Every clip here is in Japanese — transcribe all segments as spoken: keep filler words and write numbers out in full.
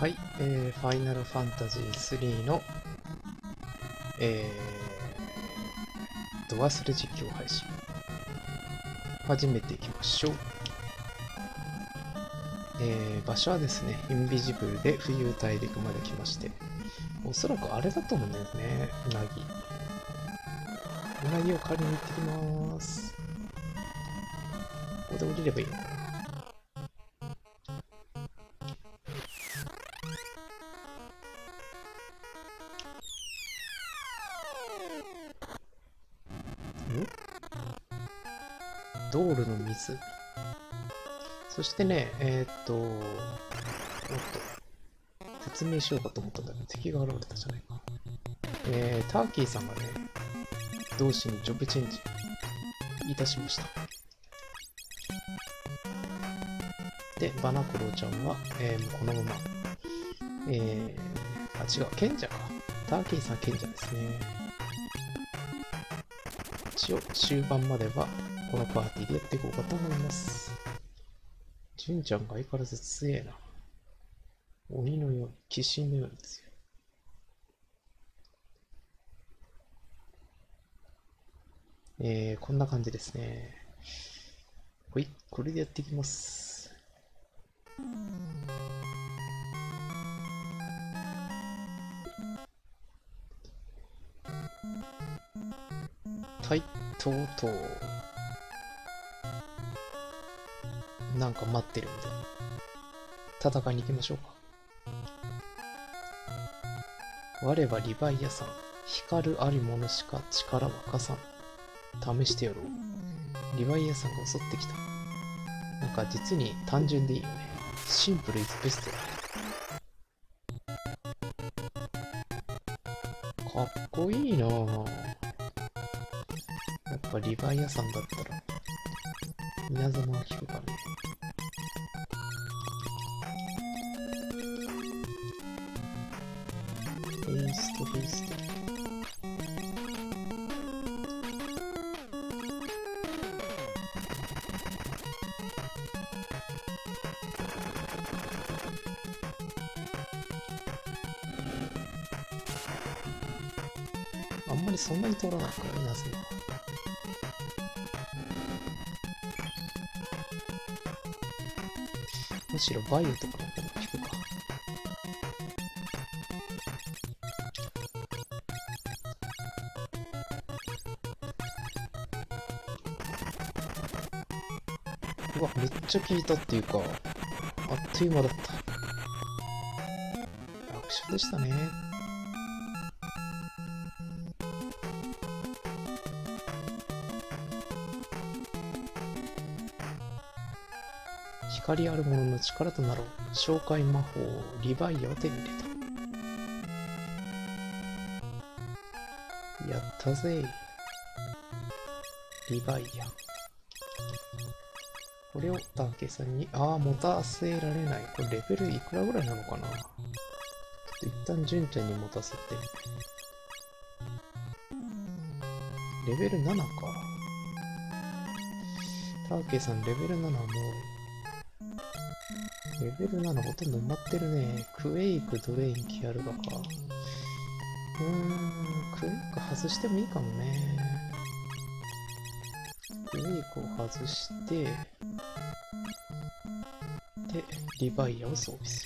はい、えー、ファイナルファンタジースリーの、えー、ド忘れ実況配信、始めていきましょう。えー、場所はですね、インビジブルで浮遊大陸まで来まして、おそらくあれだと思うんだよね、うなぎ。うなぎを借りに行ってきます。ここで降りればいいのかな。道路の水。そしてね、えー、っと、おっと、説明しようかと思ったんだけど、敵が現れたじゃないか。えー、ターキーさんがね、同志にジョブチェンジいたしました。で、バナクロちゃんは、えー、もうこのまま、えー、あ、違う、賢者か。ターキーさん賢者ですね。一応、終盤までは、このパーティーでやっていこうかと思います。純ちゃんが相変わらず強えな。鬼のように、鬼神のように強い。えー、こんな感じですね。ほい、これでやっていきます。はい、とうとう。なんか待ってるんで、戦いに行きましょうか。我はリヴァイアさん。光るありものしか力は貸さん。試してやろう。リヴァイアさんが襲ってきた。なんか実に単純でいいよね。シンプルイズベストだ。かっこいいなぁ。やっぱリヴァイアさんだったら稲妻を引くかね。フェイストフェイスト。あんまりそんなに通らないから稲妻。むしろバイオとかの方が引くか。うわ、めっちゃ効いたっていうか、あっという間だった。楽勝でしたね。光あるものの力となろう。召喚魔法リヴァイアを手に入れた。やったぜ。リヴァイア。これをターケさんに、ああ、持たせられない。これレベルいくらぐらいなのかな。ちょっと一旦純ちゃんに持たせて。レベルななか。ターケさんレベルななもう、レベルななほとんど埋まってるね。クエイク、ドレイン、キアルガか。うーん、クエイク外してもいいかもね。クエイクを外して、で、リヴァイアを装備する。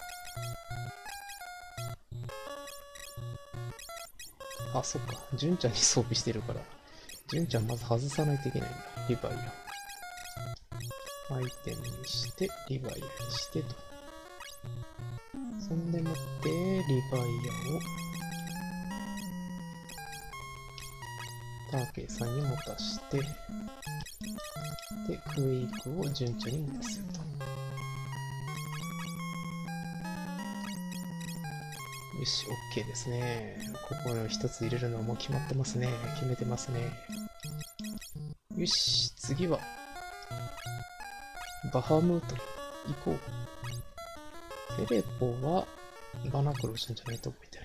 あ、そっか。純ちゃんに装備してるから。純ちゃんまず外さないといけないんだ。リヴァイア。アイテムにして、リヴァイアにしてと。そんでもって、リヴァイアを、ターケイさんに持たして、で、クエイクを順調に持たせると。よし、OK ですね。ここの一つ入れるのはもう決まってますね。決めてますね。よし、次は、バハムート行こう。テレポは、バナクロしたんじゃないと思いたい。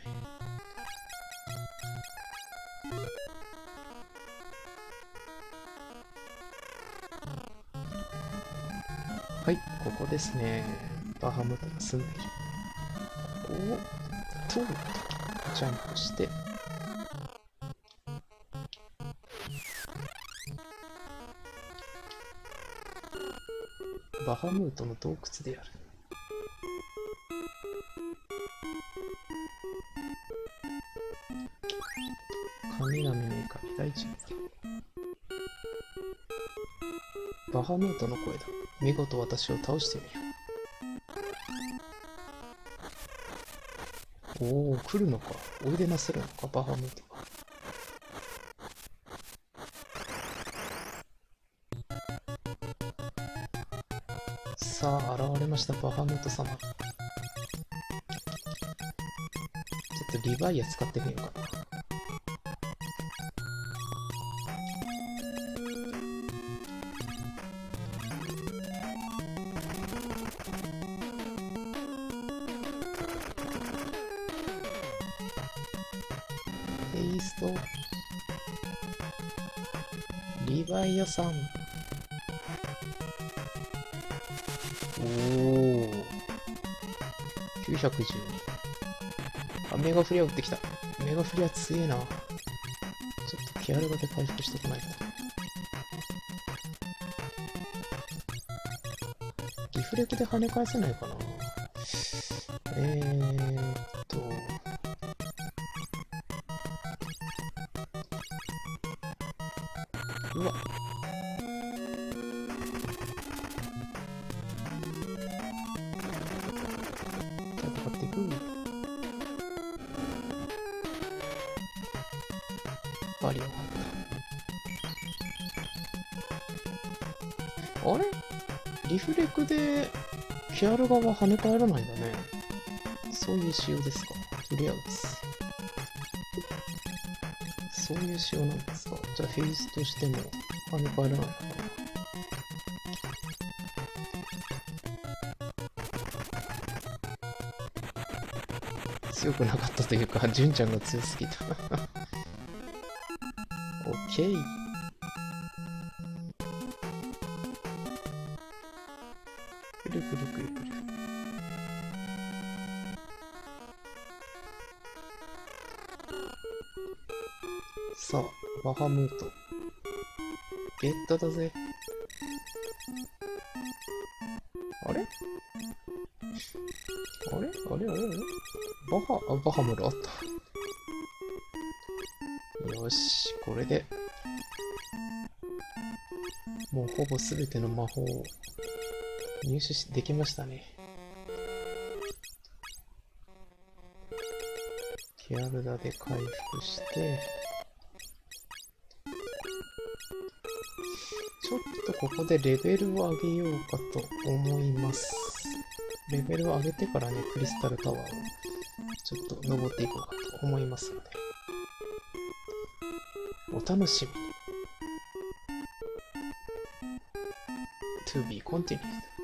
はい、ここですね。バハムートが住んでいる。 と、ジャンプして、バハムートの洞窟である。神々の怒り大地に。バハムートの声だ。見事私を倒してみよう。おお、来るのか。おいでなさるのか、バハムートが。さあ、現れました、バハムート様。ちょっとリヴァイア使ってみようかな。テイスト。リヴァイアさん。おお、きゅうひゃくじゅうに。あ、メガフリア打ってきた。メガフリア強えな。ちょっとケアルガで回復してこないと。リフレクで跳ね返せないかな。えーっと。うわっ。バリアがあった。あれリフレクでケアルガは跳ね返らないんだね。そういう仕様ですか。とりあえず。そういう仕様なんですか。じゃあフェイスとしても跳ね返らないのかな。強くなかったというか、純ちゃんが強すぎた。オッケー。くるくるくるくる。さあ、バハムート。ゲットだぜ。あれあれあれあれあれバハ、あ、バハムルあった。よし、これで、もうほぼすべての魔法を入手しできましたね。ケアルダで回復して、ちょっとここでレベルを上げようかと思います。レベルを上げてからね、クリスタルタワーをちょっと登っていこうかと思いますので、お楽しみに。To be continued.